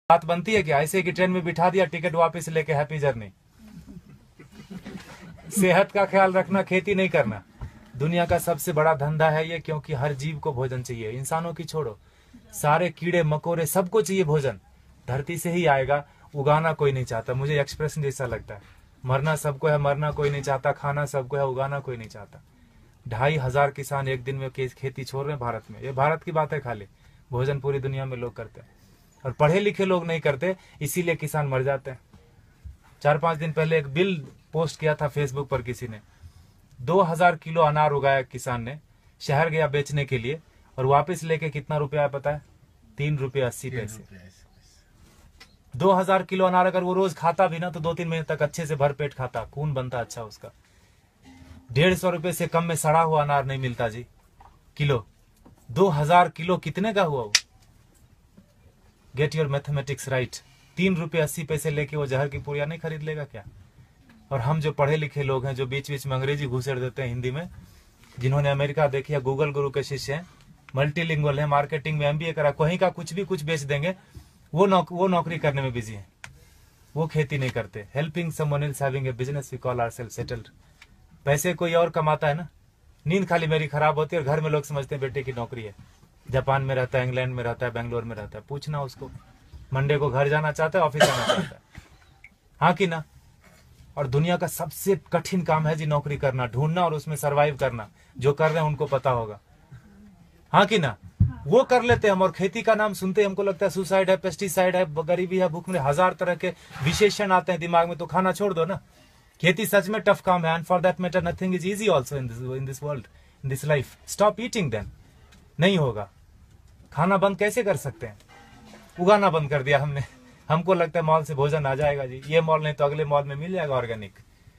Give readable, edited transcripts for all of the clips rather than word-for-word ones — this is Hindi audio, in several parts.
बात बनती है क्या? ऐसे कि ट्रेन में बिठा दिया, टिकट वापस लेके हैप्पी जर्नी। सेहत का ख्याल रखना, खेती नहीं करना। दुनिया का सबसे बड़ा धंधा है ये, क्योंकि हर जीव को भोजन चाहिए। इंसानों की छोड़ो, सारे कीड़े मकोड़े सबको चाहिए भोजन। धरती से ही आएगा, उगाना कोई नहीं चाहता। मुझे एक्सप्रेशन जैसा लगता है, मरना सबको है, मरना कोई नहीं चाहता, खाना सबको है, उगाना कोई नहीं चाहता। 2,500 किसान एक दिन में खेती छोड़ रहे हैं भारत में। ये भारत की बात है खाली, भोजन पूरी दुनिया में लोग करते हैं और पढ़े लिखे लोग नहीं करते, इसीलिए किसान मर जाते हैं। 4-5 दिन पहले एक बिल पोस्ट किया था फेसबुक पर किसी ने, 2000 किलो अनार उगाया किसान ने, शहर गया बेचने के लिए और वापस लेके कितना रुपया पता है? 3 रुपये 80 पैसे। 2000 किलो अनार अगर वो रोज खाता भी ना तो 2-3 महीने तक अच्छे से भर पेट खाता, खून बनता अच्छा उसका। 150 रुपए से कम में सड़ा हुआ अनार नहीं मिलता जी किलो। 2000 किलो कितने का हुआ वो? Get your mathematics right. 3 रुपये 80 पैसे लेके वो जहर की पुड़िया नहीं खरीद लेगा क्या? और हम जो पढ़े लिखे लोग हैं, जो बीच बीच में अंग्रेजी घुसेड़ देते हैं हिंदी में, जिन्होंने अमेरिका देखी है, गूगल गुरु के शिष्य हैं, मल्टीलिंगुअल है, मार्केटिंग में MBA करा, कहीं का कुछ भी कुछ बेच देंगे, वो नौकरी करने में बिजी है, वो खेती नहीं करते। Helping someone else having a business we call ourselves settled. पैसे कोई और कमाता है ना, नींद खाली मेरी खराब होती है और घर में लोग समझते हैं बेटे की नौकरी है। जापान में रहता है, इंग्लैंड में रहता है, बेंगलोर में रहता है, पूछना उसको। मंडे को घर जाना चाहता है, ऑफिस जाना चाहता है, हाँ कि ना? और दुनिया का सबसे कठिन काम है जी नौकरी करना, ढूंढना और उसमें सरवाइव करना। जो कर रहे हैं उनको पता होगा, हाँ कि ना? वो कर लेते हैं हम, और खेती का नाम सुनते हमको लगता है सुसाइड है, पेस्टिसाइड है, गरीबी है, भूख में, 1000 तरह के विशेषण आते हैं दिमाग में। तो खाना छोड़ दो ना। खेती सच में टफ काम है, and for that matter nothing is easy also in this world, in this life. Stop eating then. नहीं होगा। खाना बंद कैसे कर सकते हैं? उगाना बंद कर दिया हमने। हमको लगता है मॉल से भोजन आ जाएगा जी, ये मॉल नहीं तो अगले मॉल में मिल जाएगा ऑर्गेनिक,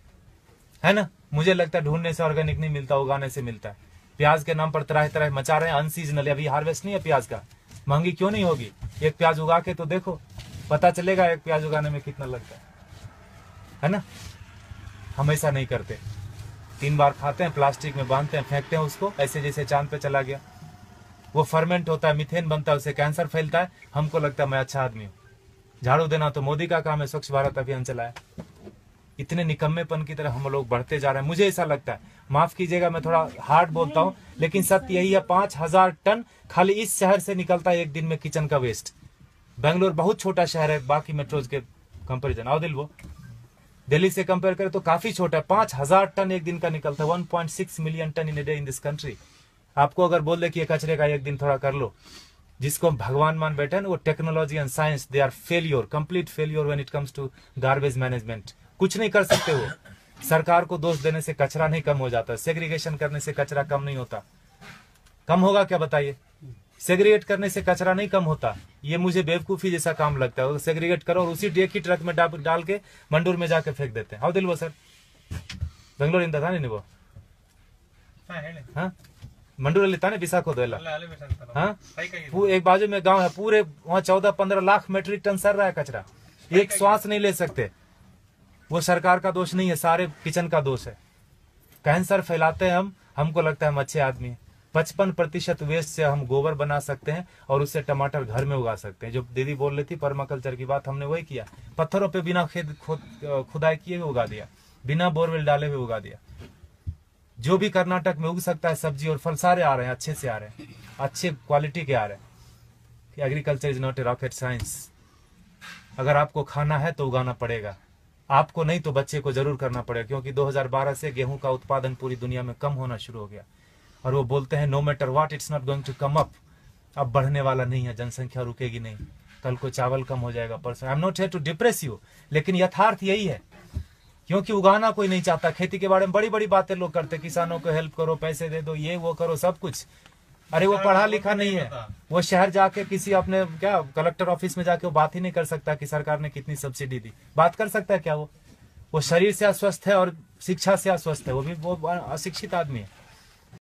है ना? मुझे लगता है ढूंढने से ऑर्गेनिक नहीं मिलता, उगाने से मिलता है। प्याज के नाम पर तरह तरह मचा रहे हैं, अनसीजनल। अभी हार्वेस्ट नहीं है प्याज का, महंगी क्यों नहीं होगी? एक प्याज उगा के तो देखो, पता चलेगा एक प्याज उगाने में कितना लगता है ना? हम ऐसा नहीं करते। 3 बार खाते हैं, प्लास्टिक में बांधते हैं, फेंकते हैं उसको, ऐसे जैसे चांद पे चला गया। वो फर्मेंट होता है, मीथेन बनता है, उससे कैंसर फैलता है। हमको लगता है मैं अच्छा आदमी हूँ। झाड़ू देना तो मोदी का काम है, स्वच्छ भारत अभियान चलाया। इतने निकम्मेपन की तरह हम लोग बढ़ते जा रहे हैं। मुझे ऐसा लगता है, माफ कीजिएगा मैं थोड़ा हार्ड बोलता हूँ, लेकिन सत्य यही है, 5000 टन खाली इस शहर से निकलता है एक दिन में किचन का वेस्ट। बेंगलोर बहुत छोटा शहर है बाकी मेट्रोज के कंपेरिजन, आओ दिल वो दिल्ली से कंपेयर करें तो काफी छोटा है। 5000 टन एक दिन का निकलता है, 1.6 million ton in a day in this country. आपको अगर बोल दे कि ये कचरे का एक दिन थोड़ा कर लो, जिसको हम भगवान मान बैठे हैं, वो technology and science, they are failure, complete failure when it comes to garbage management. कुछ नहीं कर सकते वो। सरकार को दोष देने से कचरा नहीं कम हो जाता, सेग्रीगेशन करने से कचरा कम नहीं होता। कम होगा क्या बताइए? सेग्रीगेट करने से कचरा नहीं कम होता। ये मुझे बेवकूफी जैसा काम लगता है। सेग्रीगेट करो और उसी एक ही ट्रक में डाल के मंडूर में जाके फेंक देते हैं। आओ दिल वो सर, बेंगलोर इंदा था नहीं वो, हाँ मंडूर ताने बिसाको दो, हाँ एक बाजू में गांव है, पूरे वहाँ 14-15 लाख मेट्रिक टन सर रहा है कचरा, एक श्वास नहीं ले सकते। वो सरकार का दोष नहीं है, सारे किचन का दोष है। कैंसर फैलाते हैं हम, हमको लगता है हम अच्छे आदमी हैं। 55% वेस्ट से हम गोबर बना सकते हैं और उससे टमाटर घर में उगा सकते हैं। जो दीदी बोल रही थी पर्माकल्चर की बात, हमने वही किया। पत्थरों पे बिना खुदाई किए हुए उगा दिया, बिना बोरवेल डाले हुए उगा दिया। जो भी कर्नाटक में उग सकता है सब्जी और फल, सारे आ रहे हैं, अच्छे से आ रहे हैं, अच्छे क्वालिटी के आ रहे हैं। Agriculture is not a rocket science. अगर आपको खाना है तो उगाना पड़ेगा, आपको नहीं तो बच्चे को जरूर करना पड़ेगा। क्योंकि 2012 से गेहूं का उत्पादन पूरी दुनिया में कम होना शुरू हो गया और वो बोलते हैं no matter what it's not going to come up. अब बढ़ने वाला नहीं है, जनसंख्या रुकेगी नहीं। कल को चावल कम हो जाएगा, परसों। I am not here to depress you, लेकिन यथार्थ यही है। क्योंकि उगाना कोई नहीं चाहता। खेती के बारे में बड़ी बड़ी बातें लोग करते, किसानों को हेल्प करो, पैसे दे दो, ये वो करो, सब कुछ। अरे वो पढ़ा लिखा नहीं है, वो शहर जाके किसी अपने क्या कलेक्टर ऑफिस में जाके वो बात ही नहीं कर सकता कि सरकार ने कितनी सब्सिडी दी। बात कर सकता है क्या? वो शरीर से अस्वस्थ है और शिक्षा से अस्वस्थ है, वो भी वो अशिक्षित आदमी है।